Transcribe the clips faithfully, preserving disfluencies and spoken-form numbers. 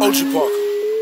O G Parker.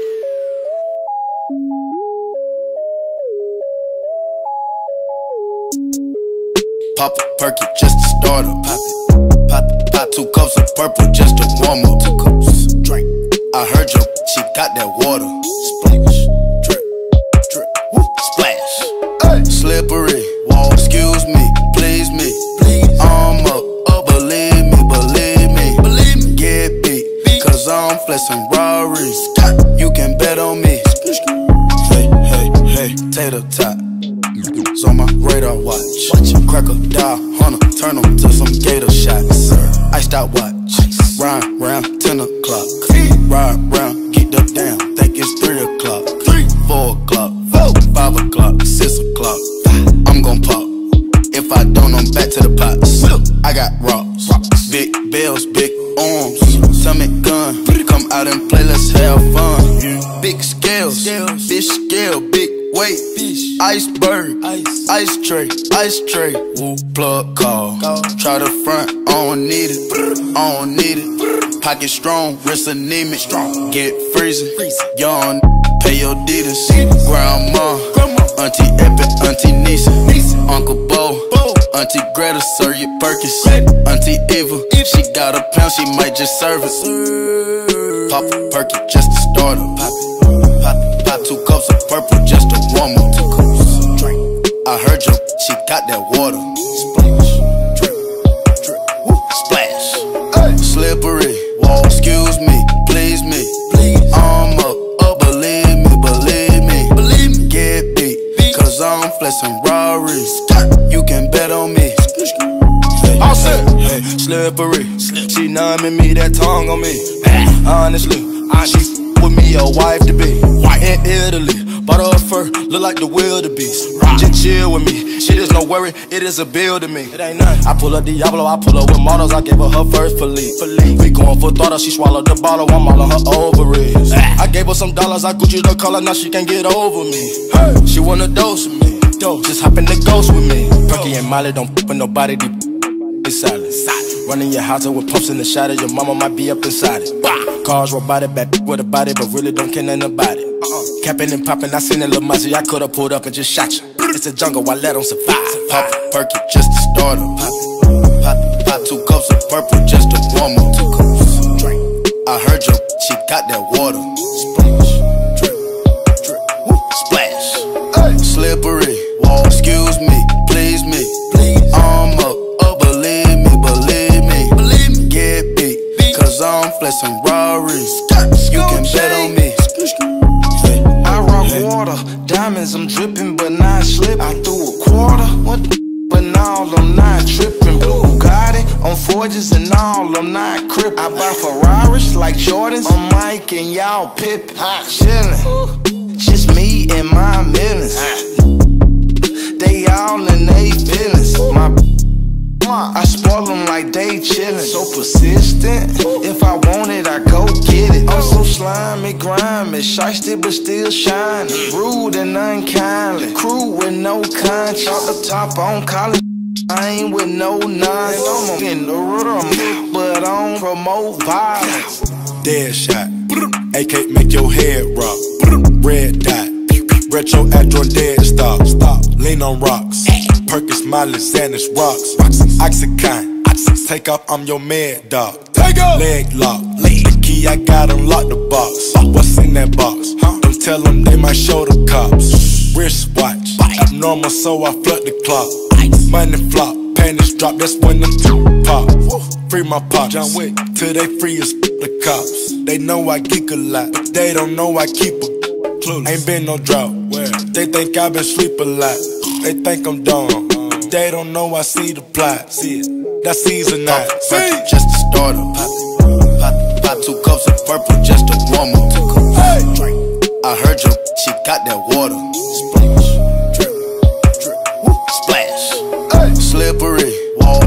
Pop a perky just to start up. Pop it, pop it, pop two cups of purple just to warm up. Two cups, drink. I heard your she got that water. Splash, drip, drip, woo, splash. Hey. Slippery, wall. Excuse me, please me, please. I'm up, up, believe me, believe me, believe me. Get beat, cause I'm flexing Rarries. You can bet on me. Hey, hey, hey, tater tot. It's on my radar watch. Watch him crack a dial, hunter, turn him to some gator shots. Iced out watch, ride round ten o'clock. Ride round, get the down, think it's three o'clock. Four o'clock, five o'clock, six o'clock. I'm gon' pop. If I don't, I'm back to the pots. I got rocks, big bells, big arms, tummy gun. Come out and play, let's have fun. Big scales, fish scale, big weight, iceberg, ice, ice tray, ice tray. Woo, plug call. Try the front, I don't need it, I don't need it. Pocket strong, wrist anemic, strong. Get freezing, young, pay your deeders. Grandma, Auntie Epic, Auntie Nisa, Uncle Bo, Auntie Greta, serve your Perkins. Auntie Eva, she got a pound, she might just serve it. Pop a perky just to start up. Pop it, pop it, pop two cups of purple just to warm up. Two cups, drink. I heard your she got that water. Splash, drip, drip, woo, splash. Hey. Slippery, wall. Excuse me, please me, please. I'm up, up, believe me, believe me, believe me. Get beat, cause I'm flexing Rarries. You can bet on me. Hey, all set. Hey, slippery, she numbing me, that tongue on me. Honestly, she with me a wife to be. In Italy, bought her a fur, look like the wildebeest. Just chill with me, shit is no worry, it is a bill to me. It ain't nothing. I pull up Diablo, I pull up with models, I gave her her first Philippe. We going for throttle, she swallowed the bottle, I'm all on her ovaries. I gave her some dollars, I Gucci the color, now she can't get over me. Hey. She wanna dose with me, just hop in the ghost with me. Perky and Molly don't f with nobody, they silent. Running your house with pumps in the shadow, your mama might be up inside it. Cars robotic, bad with a body, but really don't care nothing about it. Uh-uh. Capping and popping, I seen a little muzzy, I could've pulled up and just shot you. It's a jungle, I let them survive. Pop a perky just to start up. Pop it, pop it, pop two cups of purple just to warm up. Two cups, drink. I heard your she got that water. Splash, drip, drip, woo, splash. Hey. Slippery, wall. Excuse me, please me, please. I'm up, up, believe me, believe me, believe me. Get beat, cause I'm flexing Rarries. You can bet on me. I rock water, diamonds I'm dripping but not slipping. I threw a quarter, what the but now I'm not tripping. Blue Bugatti on forges and all, I'm not crippin'. I buy Ferraris like Jordans, I'm Mike and y'all Pippin. Chillin', just me and my millions. They all in they feelings. My I spoil them like they chillin'. So persistent, if I want it, I go get it. I'm so slimy, grimy, shiesty but still shining. Rude and unkindly, crew with no conscience. Off the top on college, I ain't with no nonsense. I'm in the rhythm, but I don't promote violence. Dead shot, A K make your head rock. Red dot, retro Android dead stop. Stop, lean on rocks. Perkins, Molly, Xanax, rocks. Oxycontin, take off, I'm your mad dog. Take off. Leg lock, the key, I got unlock the box. What's in that box? Don't tell them they might show the cops. Wristwatch, abnormal, so I flood the clock. Money flop, panties drop, that's when them two pop. Free my pops, John Wick, till they free as the cops. They know I geek a lot, but they don't know I keep a clueless. Ain't been no drought, they think I been sleep a lot. They think I'm dumb, they don't know I see the plot. See it, that season nine. Perky just to start up. Pop it, pop it, pop two cups of purple just to warm up. Two cups, hey. Drink. I heard your she got that water. Splash, drip, drip, woo, splash. Hey. Slippery, wall.